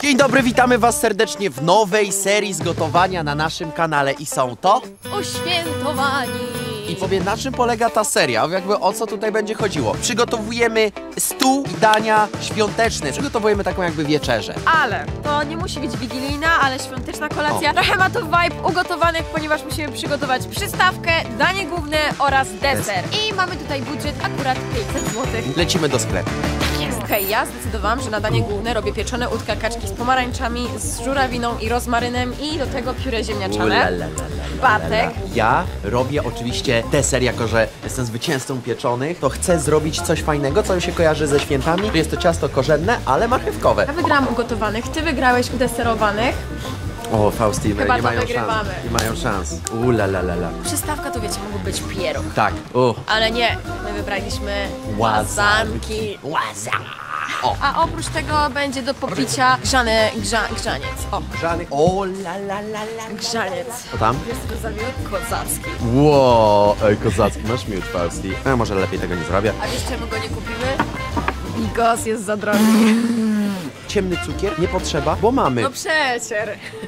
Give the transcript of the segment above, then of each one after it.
Dzień dobry, witamy was serdecznie w nowej serii z gotowania na naszym kanale i są to... Uświętowani! I powiem, na czym polega ta seria, jakby o co tutaj będzie chodziło. Przygotowujemy stół i dania świąteczne, przygotowujemy taką jakby wieczerzę. Ale to nie musi być wigilijna, ale świąteczna kolacja. Trochę ma to vibe ugotowanych, ponieważ musimy przygotować przystawkę, danie główne oraz deser. I mamy tutaj budżet akurat 500 zł. Lecimy do sklepu. Okej, ja zdecydowałam, że na danie główne robię pieczone udka kaczki z pomarańczami, z żurawiną i rozmarynem i do tego pióre ziemniaczane. Bartek. Ja robię oczywiście deser, jako że jestem zwycięzcą pieczonych, to chcę zrobić coś fajnego, co mi się kojarzy ze świętami. Jest to ciasto korzenne, ale marchewkowe. Ja wygrałam ugotowanych, ty wygrałeś udeserowanych. O, Fausti, nie mają szans. wygrywamy. Nie mają szans. Przystawka to wiecie, mógł być pieróg. Tak, Ale nie, my wybraliśmy Łazanki. O. A oprócz tego będzie do popicia grzaniec. O, Grzany. grzaniec. Co tam? Jest to zawiód kozacki. Wow, ej, kozacki, masz miód, Fausti. A może lepiej tego nie zrobię. A wiesz czemu go nie kupimy? Bigos jest za drogi. Ciemny cukier nie potrzeba, bo mamy. No przecież.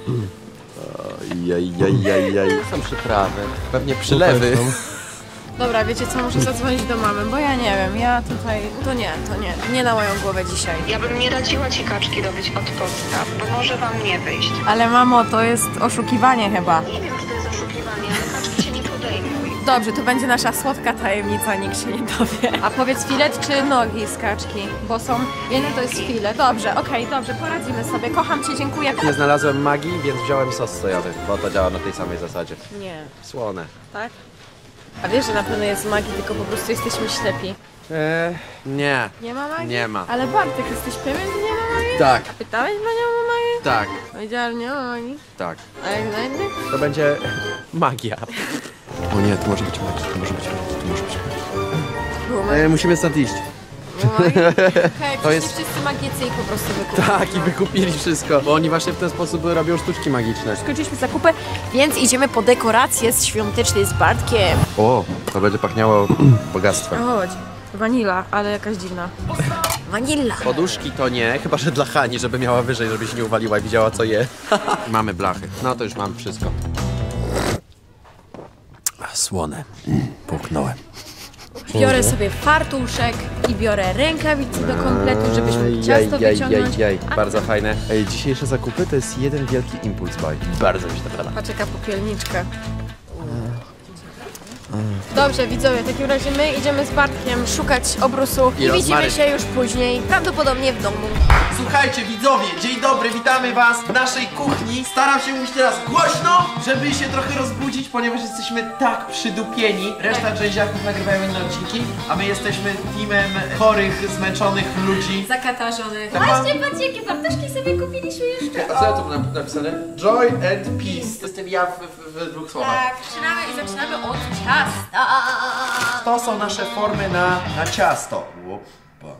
Jaj. Są przyprawy. Pewnie przylewy. Dobra, wiecie co, muszę zadzwonić do mamy, bo ja nie wiem, ja tutaj... Nie na moją głowę dzisiaj. Ja bym nie radziła ci kaczki robić od podstaw, bo może wam nie wyjść. Ale mamo, to jest oszukiwanie chyba. Nie wiem, czy to jest oszukiwanie, ale kaczki się nie podejmuj. Dobrze, to będzie nasza słodka tajemnica, nikt się nie dowie. A powiedz, filet czy nogi z kaczki? Bo są... Jedno to jest filet. Dobrze, okej, dobrze, poradzimy sobie. Kocham cię, dziękuję. Nie znalazłem magii, więc wziąłem sos sojowy, bo to działa na tej samej zasadzie. Nie. Słone. Tak? A wiesz, że na pewno jest magii, tylko po prostu jesteśmy ślepi. Nie. Nie ma magii? Nie ma. Ale Bartek, jesteś pewien, że nie ma magii? Tak. A pytałeś panią o magię? Tak. Powiedziała, że nie ma magii. Tak. A jak znajdę? To będzie magia. O nie, to może być magia, to może być magia. Było magii. Musimy stąd iść. Okej, To jest- wszyscy magiecy i po prostu wykupili. Tak, i wykupili wszystko, bo oni właśnie w ten sposób robią sztuczki magiczne. Skończyliśmy zakupy, więc idziemy po dekoracje świąteczne z Bartkiem. O, to będzie pachniało bogactwem. Chodź, wanila, ale jakaś dziwna. Wanilla. Poduszki to nie, chyba że dla Hani, żeby miała wyżej, żeby się nie uwaliła i widziała co je. Mamy blachy. No to już mam wszystko. Słone. Puknąłem. Biorę sobie fartuszek i biorę rękawice do kompletu, żebyśmy ciasto wyciągnąć. Bardzo fajne. Ej, dzisiejsze zakupy to jest jeden wielki impuls buy. Bardzo mi się to podoba. Patrz jaka popielniczka. Dobrze, widzowie, w takim razie my idziemy z Bartkiem szukać obrusu i widzimy się już później, prawdopodobnie w domu. Słuchajcie, widzowie, dzień dobry, witamy was w naszej kuchni. Staram się mówić teraz głośno, żeby się trochę rozbudzić, ponieważ jesteśmy tak przydupieni. Reszta drzęziaków nagrywają inne odcinki, a my jesteśmy teamem chorych, zmęczonych ludzi. Zakatarzonych. Właśnie, patrzcie, jakie fartuszki sobie kupiliśmy jeszcze. A co ja tu mam napisane? Joy and peace. To jestem ja w dwóch słowach. Tak, zaczynamy od ciasta. To są nasze formy na ciasto. Opa.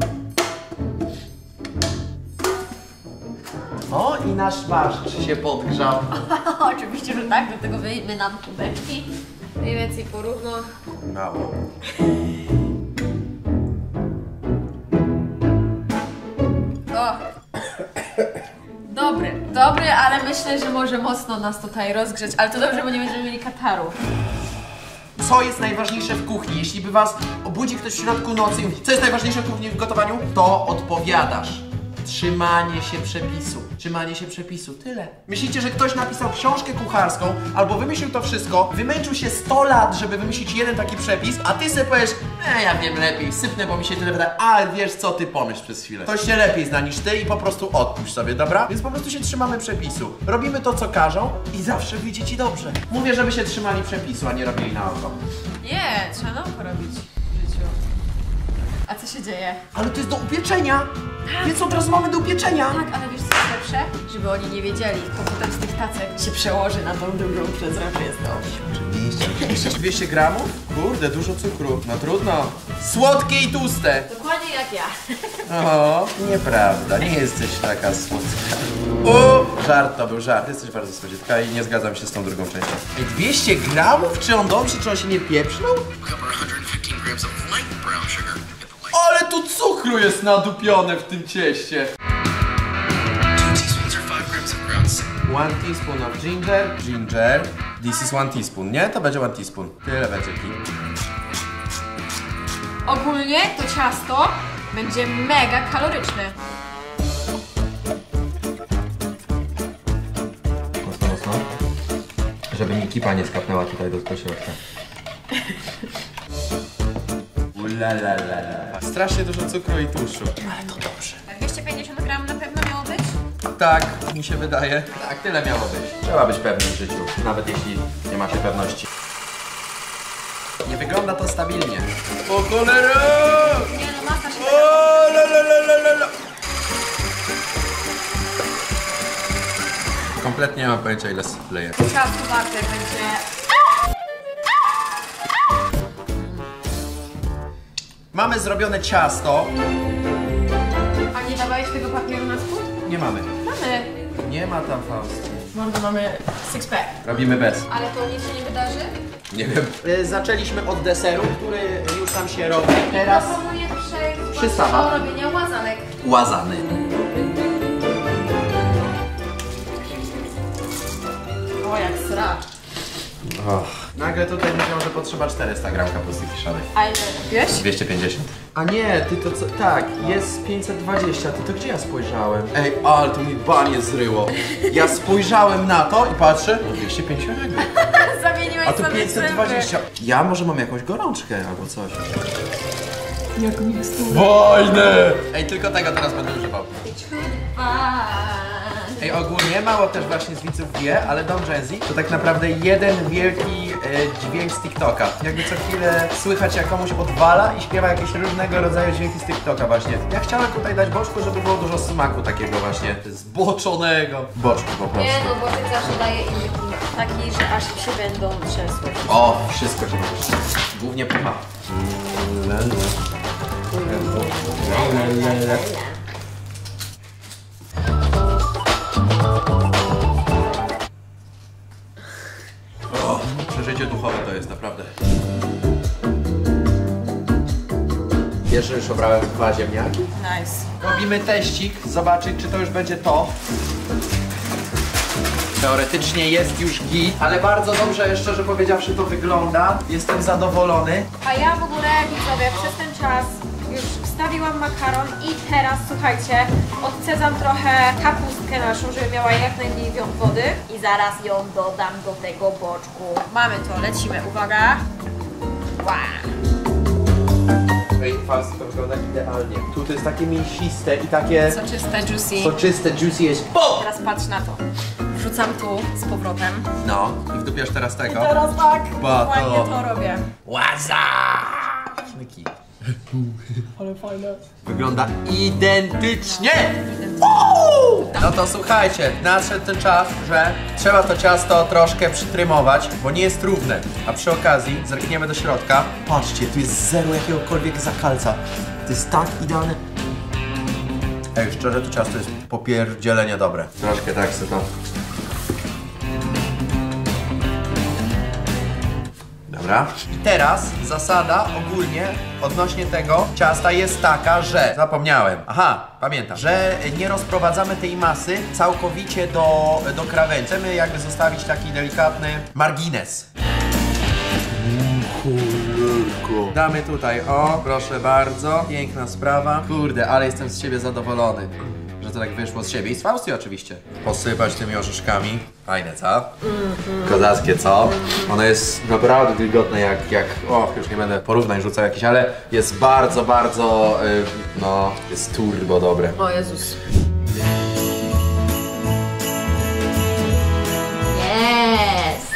O, i nasz barszcz się podgrzał. Oczywiście, że tak, do tego wyjmy nam kubeczki. Mniej więcej porówno. Mało. O! Dobry, ale myślę, że może mocno nas tutaj rozgrzeć, ale to dobrze, bo nie będziemy mieli kataru. Co jest najważniejsze w kuchni? Jeśli by was obudzi ktoś w środku nocy i mówi, co jest najważniejsze w kuchni w gotowaniu, to odpowiadasz. Trzymanie się przepisu. Trzymanie się przepisu. Tyle. Myślicie, że ktoś napisał książkę kucharską albo wymyślił to wszystko, wymęczył się 100 lat, żeby wymyślić jeden taki przepis, a ty sobie powiesz, ja wiem lepiej, sypnę, bo mi się tyle wydaje, ale wiesz co, ty pomyśl przez chwilę. Ktoś się lepiej zna niż ty i po prostu odpuść sobie, dobra? Więc po prostu się trzymamy przepisu. Robimy to, co każą i zawsze wyjdzie ci dobrze. Mówię, żeby się trzymali przepisu, a nie robili na oko. Nie, trzeba na oko robić w życiu. A co się dzieje? Ale to jest do upieczenia! Więc od razu mamy do upieczenia! Tak, ale wiesz co jest lepsze? Żeby oni nie wiedzieli, to potem z tych tacek się przełoży na tą dużą przezroczystą. Oczywiście. 200 gramów? Kurde, dużo cukru. No trudno. Słodkie i tłuste. Dokładnie jak ja. O, nieprawda, nie jesteś taka słodka. O, żart to był żart. Jesteś bardzo słodziutka i nie zgadzam się z tą drugą częścią. 200 gramów? Czy on dobrze, czy on się nie pieprznął? Ale tu cukru jest nadupione w tym cieście. 1 teaspoon of ginger. Ginger. This is 1 teaspoon, nie? To będzie 1 teaspoon. Tyle będzie ki. Ogólnie to ciasto będzie mega kaloryczne. Mocno. Żeby mi kipa nie skapnęła tutaj do środka. Ulalalala. Strasznie dużo cukru i tłuszczu. Ale to dobrze. 250 gram na pewno miało być? Tak, mi się wydaje. Tak, tyle miało być. Trzeba być pewnym w życiu, nawet jeśli nie ma się pewności. Nie wygląda to stabilnie. O cholera! Nie no, masa się O, la, la, la, la, la. Kompletnie nie mam pojęcia, ile leję. ciasto Bartek będzie... Mamy zrobione ciasto. A nie dawałeś tego papieru na spód? Nie mamy. Mamy. Nie ma tam Faust. Może mamy six-pack. Robimy bez. Ale to nic się nie wydarzy? Nie wiem. Zaczęliśmy od deseru, który już tam się robi. Teraz Proponuję przejść Przystawa. do robienia łazanek. łazany. O, jak sracz. Nagle tutaj myślałem, że potrzeba 400 gram kapusty kiszonej. A ile robiłeś? 250. A nie, ty to co? Tak, jest 520. Ty to gdzie ja spojrzałem? Ej, ale to mi banie zryło. Ja spojrzałem na to i patrzę. 250 jakby. Zamieniłeś A to sobie 520. Ja może mam jakąś gorączkę albo coś. Jak miksturę. Wojnę! Ej, tylko tego teraz będę używał. Ej, ogólnie mało też właśnie z widzów wie, ale Don Jazzy to tak naprawdę jeden wielki dźwięk z TikToka. Jakby co chwilę słychać, jak komuś odwala i śpiewa jakieś różnego rodzaju dźwięki z TikToka właśnie. Ja chciałem tutaj dać boczku, żeby było dużo smaku takiego właśnie zboczonego. Boczku po prostu. Nie no, Boczek zawsze daje inny klimat. Taki, że aż się będą trzęsły. O, wszystko się może. Głównie pucha. O, przeżycie duchowe to jest naprawdę. Wiesz, że już obrałem 2 ziemniaki? Nice. Robimy teścik, zobaczyć czy to już będzie to. Teoretycznie jest już git, ale bardzo dobrze, szczerze powiedziawszy, to wygląda. Jestem zadowolony. A ja w ogóle, widzowie, przez ten czas już wstawiłam makaron i teraz, słuchajcie, odcedzam trochę kapustkę naszą, żeby miała jak najmniej wody. I zaraz ją dodam do tego boczku. Mamy to, lecimy, uwaga. Wow. Ej, Faust, to wygląda idealnie. Tu to jest takie mięsiste i takie Soczyste, juicy. soczyste, juicy jest. BOOM! Teraz patrz na to. Wrzucam tu z powrotem. No, i wdupiasz teraz tego. Teraz tak, Ba, fajnie to. to robię. Łaza! Ale fajne. Wygląda identycznie! No to słuchajcie, nadszedł ten czas, że trzeba to ciasto troszkę przytrymować, bo nie jest równe. A przy okazji zerkniemy do środka. Patrzcie, tu jest zero jakiegokolwiek zakalca. To jest tak idealne. Ej, szczerze, to ciasto jest popierdzielenie dobre. Troszkę tak sobie to. Dobra. I teraz zasada ogólnie odnośnie tego ciasta jest taka, że zapomniałem. Aha, pamiętam, że nie rozprowadzamy tej masy całkowicie do krawędzi. Chcemy jakby zostawić taki delikatny margines. Damy tutaj, o, proszę bardzo. Piękna sprawa. Kurde, ale jestem z siebie zadowolony, że to tak wyszło z siebie. I z Fausty oczywiście. Posypać tymi orzeszkami. Fajne, co? Kozackie, co? Ono jest naprawdę wilgotne jak... O, już nie będę porównań rzucał jakichś, ale jest bardzo, bardzo... no, jest turbo dobre. O Jezus. Jest!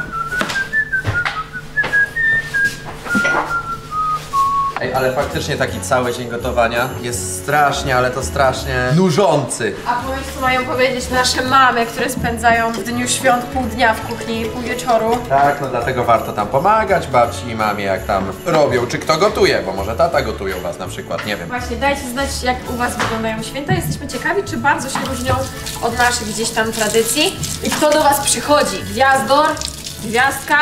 Ej, ale faktycznie taki cały dzień gotowania jest strasznie, ale to strasznie nużący. A powiedz, co mają powiedzieć nasze mamy, które spędzają w dniu świąt pół dnia w kuchni, pół wieczoru. Tak, no dlatego warto tam pomagać babci i mamie, jak tam robią, czy kto gotuje, bo może tata gotuje u was na przykład, nie wiem. Właśnie, dajcie znać, jak u was wyglądają święta. Jesteśmy ciekawi, czy bardzo się różnią od naszych gdzieś tam tradycji. I kto do was przychodzi? Gwiazdor? Gwiazdka?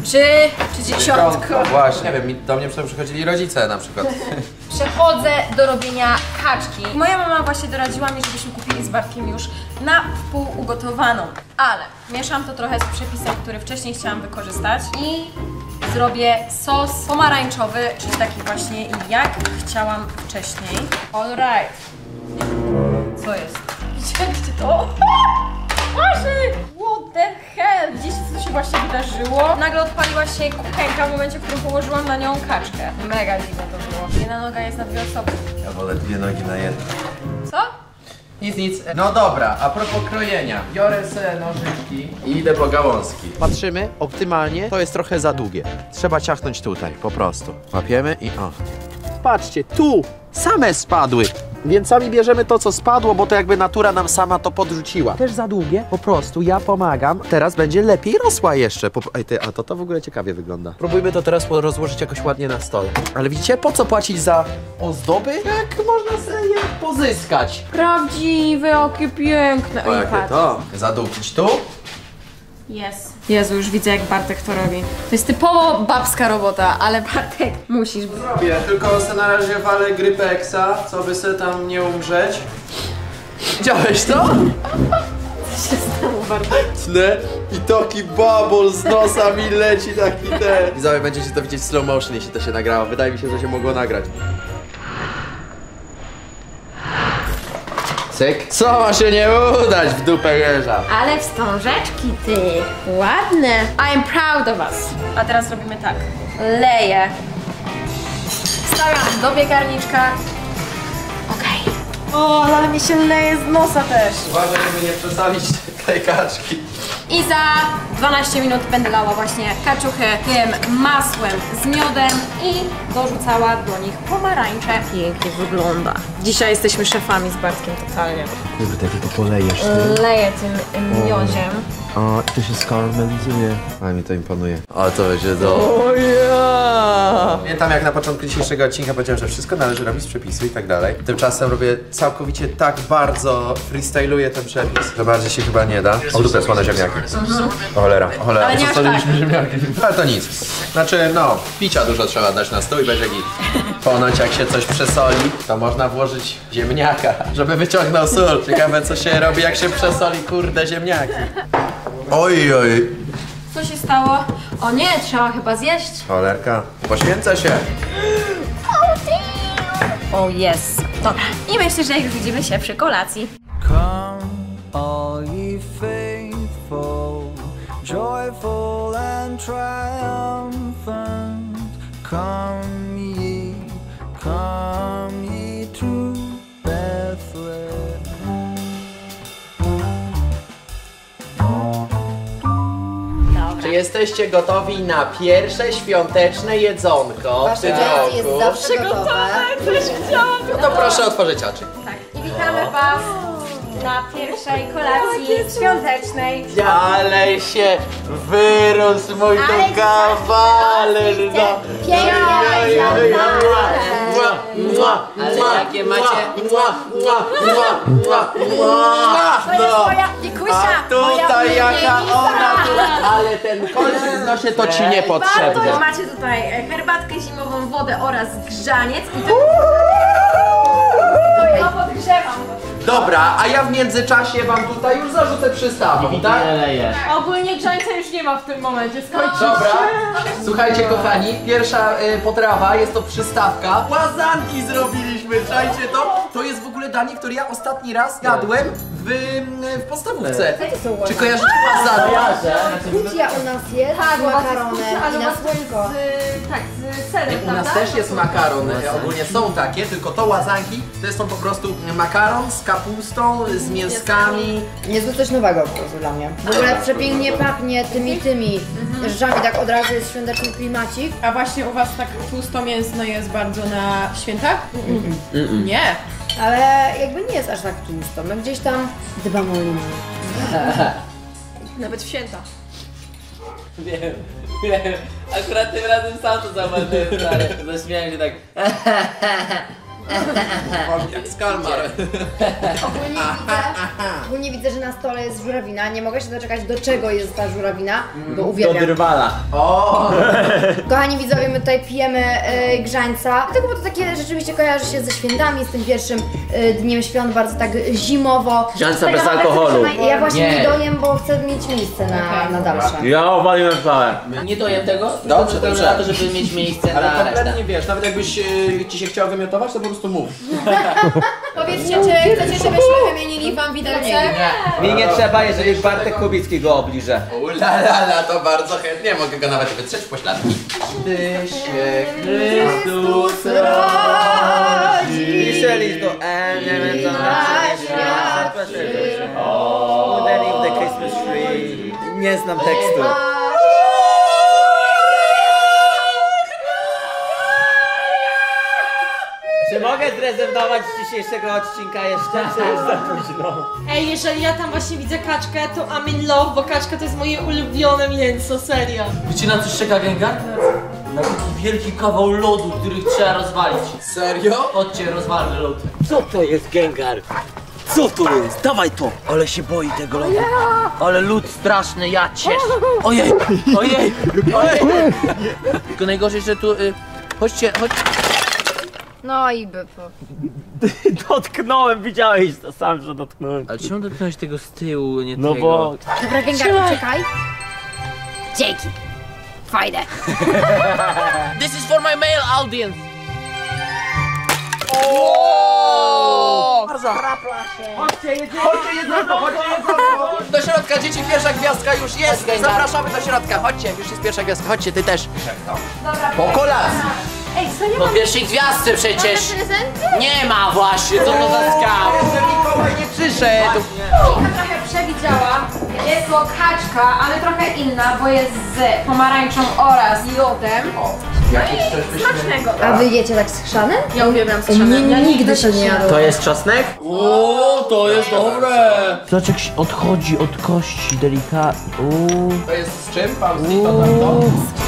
czy dziesiątko. Właśnie, nie wiem, do mnie przychodzili rodzice na przykład. Przechodzę do robienia kaczki. Moja mama właśnie doradziła mi, żebyśmy kupili z Bartkiem już na wpół ugotowaną. Ale mieszam to trochę z przepisem, który wcześniej chciałam wykorzystać i zrobię sos pomarańczowy, czyli taki właśnie jak chciałam wcześniej. Alright. Co jest? Widzieliście to? Boże! What the hell? Gdzieś co się właśnie wydarzyło. Nagle odpaliła się kuchenka w momencie, w którym położyłam na nią kaczkę. Mega dziwne to było. Jedna noga jest na dwie osoby. Ja wolę dwie nogi na jedno. Co? Nic. No dobra, a propos krojenia. Biorę se nożyczki i idę po gałązki. Patrzymy, optymalnie to jest trochę za długie. Trzeba ciachnąć tutaj, po prostu. Łapiemy i o. Patrzcie, tu same spadły. Więc sami bierzemy to, co spadło, bo to jakby natura nam sama to podrzuciła. Też za długie, po prostu ja pomagam. Teraz będzie lepiej rosła jeszcze. Ej ty, a to w ogóle ciekawie wygląda. Próbujmy to teraz rozłożyć jakoś ładnie na stole. Ale widzicie, po co płacić za ozdoby, jak można sobie je pozyskać? Prawdziwe, jakie piękne. O, jakie to? Zadupić tu? Jest. Jezu, już widzę, jak Bartek to robi. To jest typowo babska robota, ale Bartek, musisz. Robię, tylko se na razie walę Grypeksa, co by se tam nie umrzeć. Widziałeś to? Co się stało, Bartek? Tnę i taki babol z nosa mi leci, taki ten. Widzowie, będziecie to widzieć w slow motion, jeśli to się nagrało. Wydaje mi się, że się mogło nagrać. Cyk. Co ma się nie udać w dupę jeża? Ale wstążeczki, ty. Ładne. I am proud of us. A teraz robimy tak. Leję. Wstawiam do piekarniczka. Okej. O, ale mi się leje z nosa też. Uważaj, żeby nie przestawić tej kaczki. I za 12 minut będę lała właśnie kaczuchę tym masłem z miodem i dorzucała do nich pomarańcze. Pięknie wygląda. Dzisiaj jesteśmy szefami z Bartkiem totalnie. Kurde, ty to polejesz, Leję tym miodziem. O, to się skaramelizuje. Ale mi to imponuje. O, to będzie do... O ja! Pamiętam, jak na początku dzisiejszego odcinka powiedziałem, że wszystko należy robić z przepisu i tak dalej. Tymczasem robię całkowicie tak bardzo freestyluję ten przepis, że bardziej się chyba nie da. O dupę, słone ziemniaki. O cholera, o cholera. Ale nie aż Zostawiliśmy ziemniaki. Ale to nic. Znaczy, no, picia dużo trzeba dać na stół i będzie git. Ponoć jak się coś przesoli, to można włożyć ziemniaka, żeby wyciągnął sól. Ciekawe, co się robi, jak się przesoli, kurde, ziemniaki. Oj. Co się stało? O nie, trzeba chyba zjeść. Cholerka, poświęcę się. O jest. Dobra. I myślę, że już widzimy się przy kolacji. Come, all ye faithful, joyful and triumphant. Come ye to Bethlehem. Czy jesteście gotowi na pierwsze świąteczne jedzonko w tym Wasze jest roku? zawsze gotowe. No to proszę otworzyć oczy. Tak. I witamy Was na pierwszej kolacji świątecznej. Ale się wyrósł mój Ale tu kawaler, no. Pięknie, Ale jakie macie? To jest moja Wikusia. A tutaj jaka ona tu, ale ten kolczyk w nosie to ci Bardzo niepotrzebny. macie tutaj herbatkę zimową, wodę oraz grzaniec i to ja podgrzewam. Dobra, a ja w międzyczasie wam tutaj już zarzucę przystawą, tak? Ogólnie grzańca już nie ma w tym momencie, skończył. Dobra, słuchajcie kochani, pierwsza potrawa jest to przystawka. Łazanki zrobiliśmy, czajcie to? To jest w ogóle danie, które ja ostatni raz jadłem w podstawówce. Czy kojarzycie łazanki? Kucia u nas jest z makaronem i na słonko. Tak, z serem, U nas też jest makaron, ogólnie są takie, tylko to łazanki to są po prostu makaron z kapustą, z mięskami. Niezłe coś nowego po prostu dla mnie. W ogóle przepięknie pachnie tymi rzeczami, tak od razu jest świąteczny klimacik. A właśnie u was tak tłusto-mięsne jest bardzo na świętach? Nie. Ale jakby nie jest aż tak tłusto. My gdzieś tam dbamy o linię. Nawet w święta. Wiem. Akurat tym razem sam to zauważyłem, stary. Zaśmiałem się tak. Jak skalmar. Ogólnie widzę, że na stole jest żurawina. Nie mogę się doczekać, do czego jest ta żurawina, bo uwielbiam. Do drwala. O! Kochani widzowie, my tutaj pijemy grzańca. Tylko bo to takie rzeczywiście kojarzy się ze świętami, z tym pierwszym dniem świąt, bardzo tak zimowo. Grzańca bez Taka alkoholu. Ja właśnie Nie. nie dojem, bo chcę mieć miejsce na dalsze. Ja obaliłem całe. Nie dojem tego, Dobrze, tylko dobrze. na to, żeby mieć miejsce Ale na kompletnie resztę. wiesz, nawet jakbyś ci się chciał wymiotować, to po prostu mów. Powiedzcie, czy chcecie, żebyśmy wymienili wam widelce? Mi nie trzeba, jeżeli Bartek Kubicki go obliże. Ulala, to bardzo chętnie, mogę go nawet wytrzeć w pośladki. Gdy się Chrystus rodzi. Pisze list do nie wiem co Underneath the Christmas tree. Nie znam tekstu. Czy mogę zrezygnować z dzisiejszego odcinka jeszcze, czy już za późno? Ej, jeżeli ja tam właśnie widzę kaczkę, to I'm in love, bo kaczka to jest moje ulubione mięso, serio. Wiecie na coś czeka Gengar? Na taki wielki kawał lodu, który trzeba rozwalić. Serio? Chodźcie, rozwalmy lód. Co to jest Gengar? Co to jest? Dawaj to! Ale się boi tego lodu. Ale lód straszny, ja cieszę. Ojej, ojej, ojej. Tylko najgorzej, że tu... chodźcie, chodźcie. No i bypo. Dotknąłem, widziałeś to sam, że dotknąłem. Ale czemu dotknąłeś tego z tyłu, nie No tego? bo... Dobra, Gengar, czekaj. Dzięki. Fajne. This is for my male audience. Bardzo. Chodźcie, jedzonko. Do środka, dzieci, pierwsza gwiazdka już jest. Zapraszamy do środka, chodźcie, już jest pierwsza gwiazdka, chodźcie, ty też. Po kolacji. Ej, co nie Po pierwszej gwiazdce przecież. prezenty? Nie ma właśnie, co to za skał? Mikołaj nie przyszedł. Trochę przewidziała. Jest to kaczka, ale trochę inna, bo jest z pomarańczą oraz jodem. Smacznego. A wy jecie tak z chrzanem? Ja uwielbiam Nie, nigdy się nie jadło. To jest czosnek? O, to jest dobre. Zobacz jak się odchodzi od kości delikatnie. To jest z czym? Fausti, to tam to?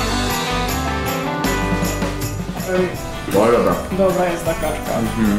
Dobra. Dobra jest ta kaczka.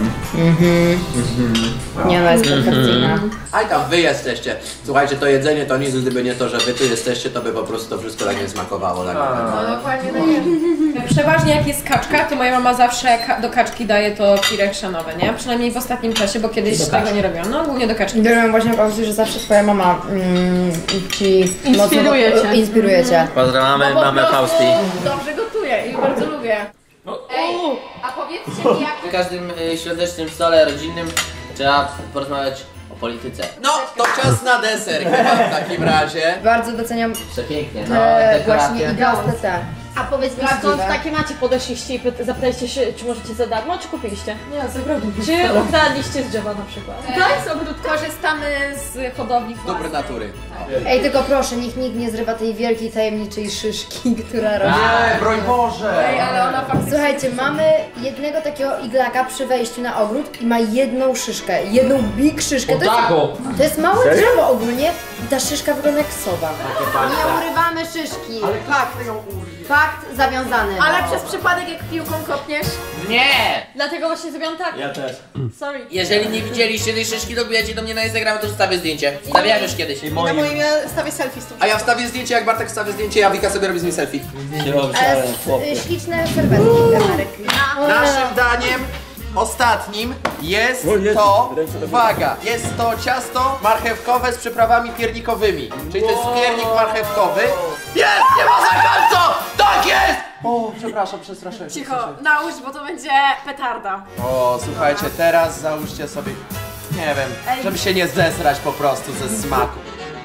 Nie no, jest perfekcyjna. Aj tam, wy jesteście. Słuchajcie, to jedzenie to nic, gdyby nie to, że wy tu jesteście, to by po prostu to wszystko tak nie smakowało. Tak No dokładnie tak jest. Przeważnie jak jest kaczka, to moja mama zawsze do kaczki daje to pire chrzanowe, nie? Przynajmniej w ostatnim czasie, bo kiedyś tego nie robiłam. No głównie do kaczki. Wiem właśnie pomysł, że zawsze twoja mama ci Inspiruje mocno cię. Inspiruje cię. Pozdrawiamy Po mamę prostu Fausti. Dobrze gotuję i bardzo lubię. Ej, a powiedzcie mi jak... Na każdym świątecznym stole rodzinnym trzeba porozmawiać o polityce. No, to czas na deser chyba w takim razie. Bardzo doceniam Przepięknie, no, właśnie dekoracje. iglaste te. A powiedz mi, skąd takie macie? Podeszliście i zapytaliście się, czy możecie za darmo, czy kupiliście? Nie, z ogrodu. Czy ukradliście z drzewa na przykład? Tak, z ogrodu. Korzystamy z hodowli Dóbr natury. Ej, tylko proszę, niech nikt nie zrywa tej wielkiej, tajemniczej szyszki, która robi. Nie, broń Boże! Ej, ale ona faktycznie... Słuchajcie, mamy jednego takiego iglaka przy wejściu na ogród i ma jedną szyszkę, jedną big szyszkę. To jest małe drzewo ogólnie i ta szyszka wygląda jak sowa. Nie urywamy szyszki. Ale tak, ty ją urwi. Fakt zawiązany. Ale przez przypadek jak piłką kopniesz? Nie! Dlatego właśnie zrobiłam tak. Ja też. Sorry. Jeżeli nie widzieliście tej szyszki, to wbijajcie do mnie na Instagram, to wstawię zdjęcie. Wstawiałem już kiedyś. I Na moim... moim stawię selfie z tym. A ja wstawię zdjęcie, jak Bartek wstawia zdjęcie, a Wika sobie robi z nim selfie. Śliczne serwetki Ameryki. Naszym daniem ostatnim jest to, uwaga, jest to ciasto marchewkowe z przyprawami piernikowymi. Czyli to jest piernik marchewkowy. Jest! Nie ma zakalco! Tak jest! O, przepraszam, przestraszyłem się. Cicho, nałóż, bo to będzie petarda. O, słuchajcie, teraz załóżcie sobie, nie wiem, żeby się nie zesrać po prostu ze smaku.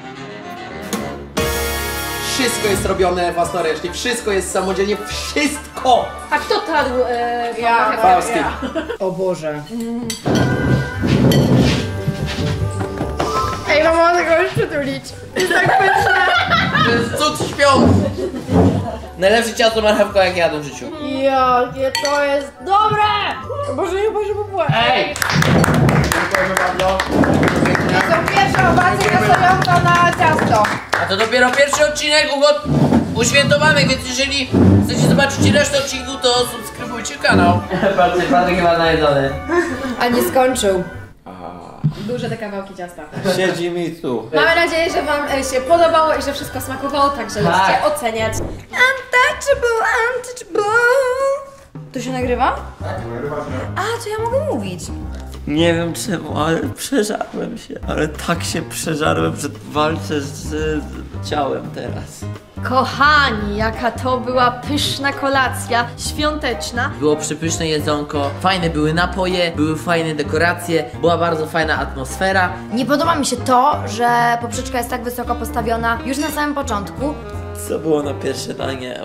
Wszystko jest robione własnoręcznie, wszystko jest samodzielnie, wszystko! A kto tadł Ja. Fausti. O Boże. Ej, mama tego już przytulić. To jest cud świąt! Najlepsze ciasto marchewkowe jak jadłem w życiu. Jakie to jest dobre! Boże, nie Boże, popłacz. Ej! Dziękujemy bardzo. To pierwsza owacja głosująca na ciasto. A to dopiero pierwszy odcinek uświętowany, więc jeżeli chcecie zobaczyć resztę odcinku, to subskrybujcie subskrybujcie kanał. Patrzcie, Patryk chyba najedzony. A nie skończył. Duże te kawałki ciasta. Siedzi mi tu. Mamy nadzieję, że wam się podobało i że wszystko smakowało, także lećcie oceniać. Untouchable. To się nagrywa? Tak, nagrywa się. A, to ja mogę mówić. Nie wiem czemu, ale przeżarłem się. Ale tak się przeżarłem, że walczę z ciałem teraz. Kochani, jaka to była pyszna kolacja świąteczna. Było przepyszne jedzonko, fajne były napoje, były fajne dekoracje, była bardzo fajna atmosfera. Nie podoba mi się to, że poprzeczka jest tak wysoko postawiona już na samym początku. Co było na pierwsze danie?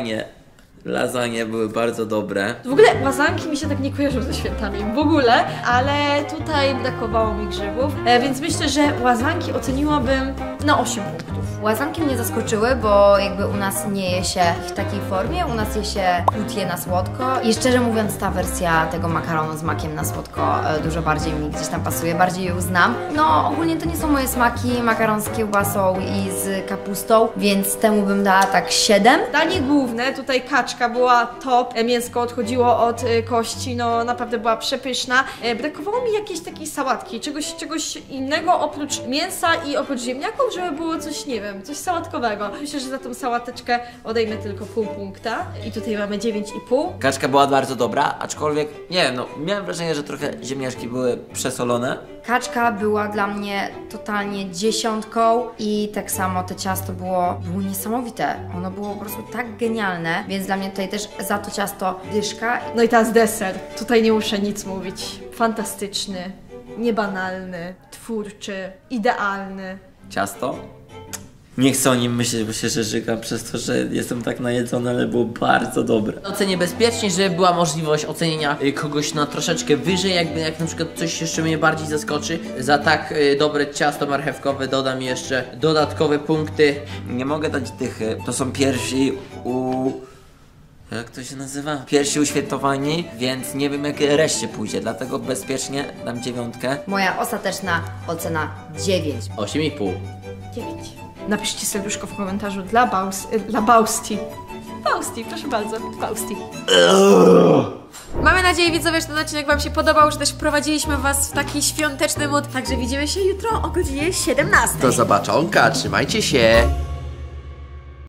Lasagne były bardzo dobre. W ogóle łazanki mi się tak nie kojarzą ze świętami, w ogóle, ale tutaj brakowało mi grzybów, więc myślę, że łazanki oceniłabym na 8 punktów. Łazanki mnie zaskoczyły, bo jakby u nas nie je się w takiej formie, u nas je się kutie na słodko i szczerze mówiąc ta wersja tego makaronu z makiem na słodko dużo bardziej mi gdzieś tam pasuje, bardziej ją znam. No ogólnie to nie są moje smaki, makaron z kiełbasą i z kapustą, więc temu bym dała tak 7. Danie główne, tutaj kaczka była top, mięsko odchodziło od kości, no naprawdę była przepyszna. Brakowało mi jakiejś takiej sałatki, czegoś innego oprócz mięsa i oprócz ziemniaków, żeby było coś, nie wiem, coś sałatkowego. Myślę, że za tą sałateczkę odejmę tylko pół punkta i tutaj mamy 9,5. Kaczka była bardzo dobra, aczkolwiek, nie wiem, no miałem wrażenie, że trochę ziemniaczki były przesolone. Kaczka była dla mnie totalnie 10 i tak samo to ciasto było niesamowite. Ono było po prostu tak genialne, więc dla mnie tutaj też za to ciasto dyszka. No i teraz deser. Tutaj nie muszę nic mówić. Fantastyczny, niebanalny, twórczy, idealny. Ciasto? Nie chcę o nim myśleć, bo się żygam przez to, że jestem tak najedzony, ale było bardzo dobre. Ocenię bezpiecznie, żeby była możliwość ocenienia kogoś na troszeczkę wyżej, jak na przykład coś jeszcze mnie bardziej zaskoczy. Za tak dobre ciasto marchewkowe dodam jeszcze dodatkowe punkty. Nie mogę dać dychy, to są pierwsi jak to się nazywa? Pierwsi uświętowani, więc nie wiem jak reszcie pójdzie, dlatego bezpiecznie dam 9. Moja ostateczna ocena 9. 8,5. 9. Napiszcie serduszko w komentarzu dla Bausti. Bausti, proszę bardzo, Bausti. Mamy nadzieję, widzowie, że ten odcinek wam się podobał, że też wprowadziliśmy was w taki świąteczny mood. Także widzimy się jutro o godzinie 17. Do zobaczonka, trzymajcie się.